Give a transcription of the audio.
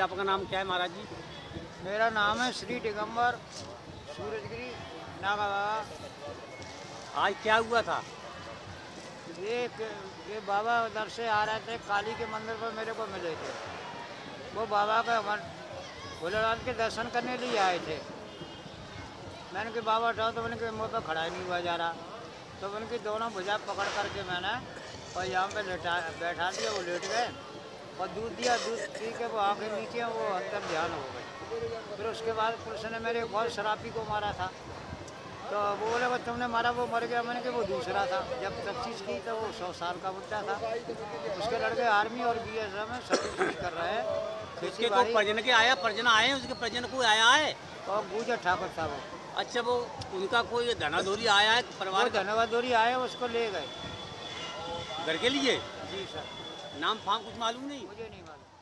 आपका नाम क्या है महाराज जी? मेरा नाम है श्री दिगंबर सूरजगिरी नागा बाबा। आज क्या हुआ था? ये बाबा उधर से आ रहे थे, काली के मंदिर पर मेरे को मिले थे। वो बाबा का भोलेनाथ के दर्शन करने लिए आए थे। मैंने कहा बाबा उठाओ, तो मैंने कहा मुँह पर खड़ा ही नहीं हुआ जा रहा। तो मैंने की दोनों भुजा पकड़ करके मैंने और यहाँ पे बैठा दिया। वो लेट गए और दूध दिया। दूध पी के वो आँखें नीचे वो अंदर ध्यान हो गए। फिर उसके बाद पुलिस ने मेरे बहुत शराबी को मारा था। तो वो बोले वो तुमने मारा, वो मर गया। मैंने कहा वो दूसरा था। जब तफ्तीश की तो वो 100 साल का बच्चा था। उसके लड़के आर्मी और BSF में सर्विस कर रहे हैं। उसके को परिजन के आया, परिजन आए, उसके परिजन को आया है और गुजर ठाकुर था वो। अच्छा, वो उनका कोई धनाधोरी आया है परिवार का? धनवादोरी आए, उसको ले गए घर के लिए। जी सर। नाम फाम कुछ मालूम नहीं? मुझे नहीं मालूम।